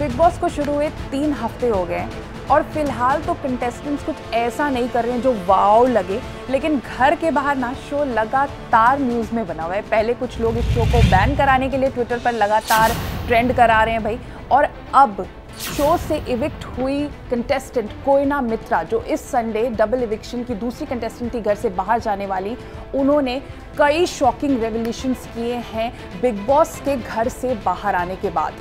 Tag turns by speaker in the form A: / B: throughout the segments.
A: Big boss को शुरू हुए 3 हफ्ते हो गए और फिलहाल तो कंटेस्टेंट्स कुछ ऐसा नहीं कर रहे हैं जो वाव लगे, लेकिन घर के बाहर ना शो लगातार न्यूज़ में बना हुआ है। पहले कुछ लोग इस शो को बैन कराने के लिए ट्विटर पर लगातार ट्रेंड करा रहे हैं भाई, और अब शो से इविक्ट हुई कंटेस्टेंट कोयना मित्रा, जो इस संडे डबल इविक्शन की दूसरी कंटेस्टेंट थी घर से बाहर जाने वाली, उन्होंने कई शॉकिंग रेवल्यूशंस किए हैं बिग बॉस के घर से बाहर आने के बाद।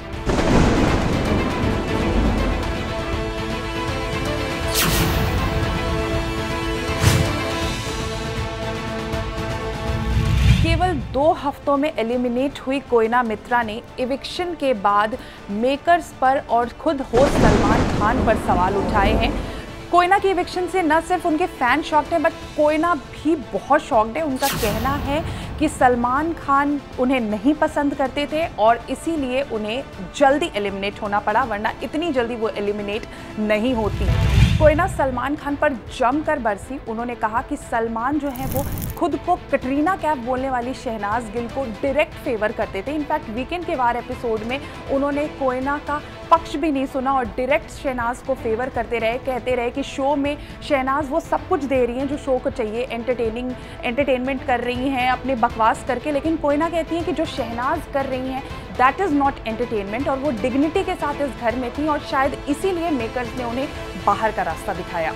A: केवल 2 हफ्तों में एलिमिनेट हुई कोयना मित्रा ने इविक्शन के बाद मेकर्स पर और खुद होस्ट सलमान खान पर सवाल उठाए हैं। कोयना की इविक्शन से न सिर्फ उनके फैन शॉक्ड हैं, बट कोयना भी बहुत शॉक्ड है। उनका कहना है कि सलमान खान उन्हें नहीं पसंद करते थे और इसीलिए उन्हें जल्दी एलिमिनेट होना पड़ा, वरना इतनी जल्दी वो एलिमिनेट नहीं होती। कोयना सलमान खान पर जमकर बरसी। उन्होंने कहा कि सलमान जो है वो खुद को कटरीना कैफ बोलने वाली शहनाज गिल को डायरेक्ट फेवर करते थे। इनफैक्ट वीकेंड के वार एपिसोड में उन्होंने कोयना का पक्ष भी नहीं सुना और डायरेक्ट शहनाज को फेवर करते रहे, कहते रहे कि शो में शहनाज वो सब कुछ दे रही हैं जो शो को चाहिए, एंटरटेनमेंट कर रही हैं अपने बकवास करके। लेकिन कोयना कहती हैं कि जो शहनाज कर रही हैं दैट इज़ नॉट एंटरटेनमेंट, और वो डिग्निटी के साथ इस घर में थी और शायद इसीलिए मेकर्स ने उन्हें बाहर का रास्ता दिखाया।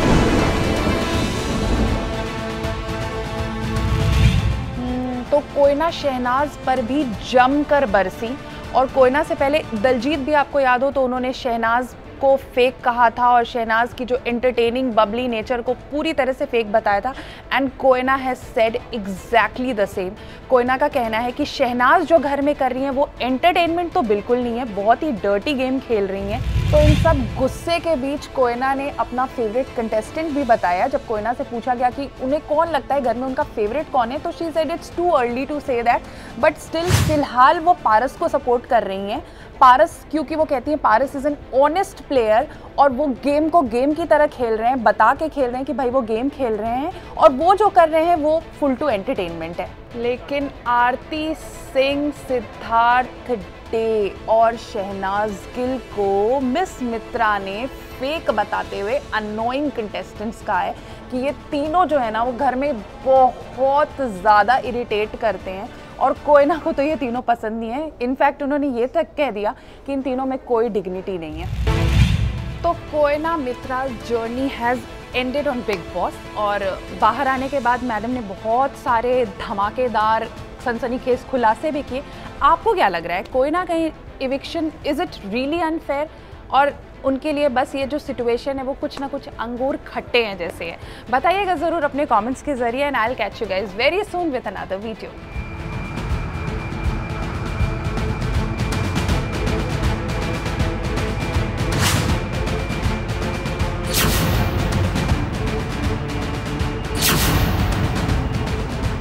A: तो कोयना शहनाज पर भी जमकर बरसी, और कोयना से पहले दलजीत भी आपको याद हो तो उन्होंने शहनाज को फेक कहा था और शहनाज की जो एंटरटेनिंग बबली नेचर को पूरी तरह से फेक बताया था। And Koyna has said exactly the same. Koyna का कहना है कि शहनाज जो घर में कर रही हैं वो एंटरटेनमेंट तो बिल्कुल नहीं है, बहुत ही डर्टी गेम खेल रही हैं। तो इन सब गुस्से के बीच कोयना ने अपना फेवरेट कंटेस्टेंट भी बताया। जब कोयना से पूछा गया कि उन्हें कौन लगता है घर में उनका फेवरेट कौन है, तो she said it's too early to say that, but still फिलहाल वो पारस को सपोर्ट कर रही हैं। पारस, क्योंकि वो कहती हैं Paras is an honest player और वो गेम को गेम की तरह खेल रहे हैं, बता के खेल रहे हैं कि भाई वो गेम खेल रहे हैं और वो जो कर रहे हैं वो फुल टू एंटरटेनमेंट है। लेकिन आरती सिंह, सिद्धार्थ डे और शहनाज गिल को मिस मित्रा ने फेक बताते हुए अननोइंग कंटेस्टेंट्स कहा है कि ये तीनों जो है ना वो घर में बहुत ज़्यादा इरिटेट करते हैं, और कोयना को तो ये तीनों पसंद नहीं है। इनफैक्ट उन्होंने ये तक कह दिया कि इन तीनों में कोई डिग्निटी नहीं है। तो Koyna Mitra journey has ended on Bigg Boss, और बाहर आने के बाद मैडम ने बहुत सारे धमाकेदार सनसनीखेज खुलासे भी किए। आपको क्या लग रहा है, कोयना का eviction is it really unfair, और उनके लिए बस ये जो सिचुएशन है वो कुछ ना कुछ अंगूर खट्टे हैं जैसे है? बताइएगा ज़रूर अपने कमेंट्स के जरिए, and I will catch you guys very soon with another video.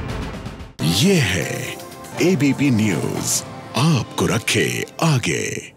B: ये है एबीपी न्यूज़, आपको रखे आगे।